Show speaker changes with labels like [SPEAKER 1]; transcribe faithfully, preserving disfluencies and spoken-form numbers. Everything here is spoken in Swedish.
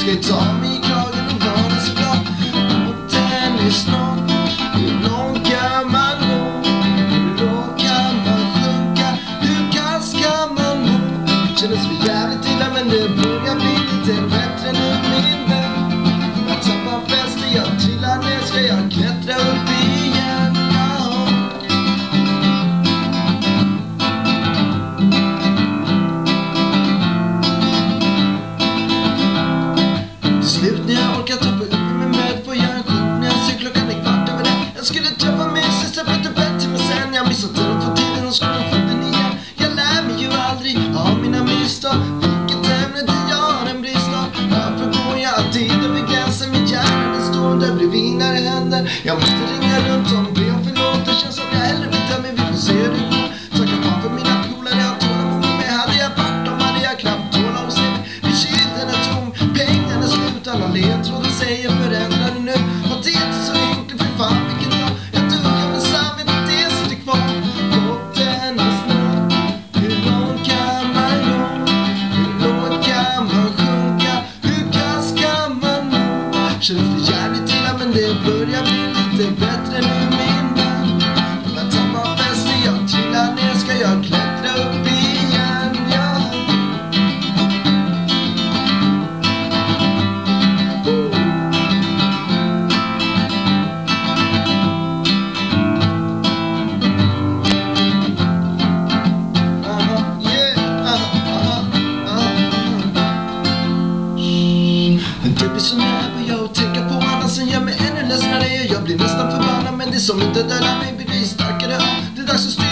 [SPEAKER 1] ska ju ta mig i kragen och vara så glad. Och den är snart. Hur långt kan man gå? Hur långt kan man sjunka? Hur kast kan man nå? Kändes för jävligt illa men det börjar bli lite bättre nu min vän. Jag tappar fäste, jag trillar ner, ska jag klättra upp igen? Ja. Till slut när jag orkar tappa upp mig med får jag en skjuts när jag ser klockan är kvart över det. Jag skulle träffa min syster för att bättre men sen jag missat den för tiden och skolan för den igen. Jag lär mig ju aldrig av mina misstag. Vilket ämne det jag har en brist av. Varför går jag alltid över gränsen? Min hjärna den står där bredvid när det händer. Jag måste ringa runt om be om förlåt. Det känns som jag hellre vill ta mig. Vi får se hur det går. Tackar fan för mina polare. Jag tålamod med mig. Hade jag varit dem hade jag knappt tåla och se mig. Min kylen är tom. Pengarna är slut. Alla ledtrådar säger förändra det nu. Och det är inte så enkelt för fan vilken dag. Jag duggar med samvetet det sitter kvar. Och den är snart. Hur långt kan man gå? Hur långt kan man sjunka? Hur kast kan man nå? Känns för jävligt illa men det börjar bli lite bättre nu min vän. Jag tappar fäste, jag trillar ner, ska jag klättra upp igen? Ja. Aha, yeah, aha, aha, aha, aha. Det blir så nära jag att tänka på annan som gör mig ännu ledsnare. Jag blir nästan förbannad men det som inte dödar mig blir starkare. Det är dags att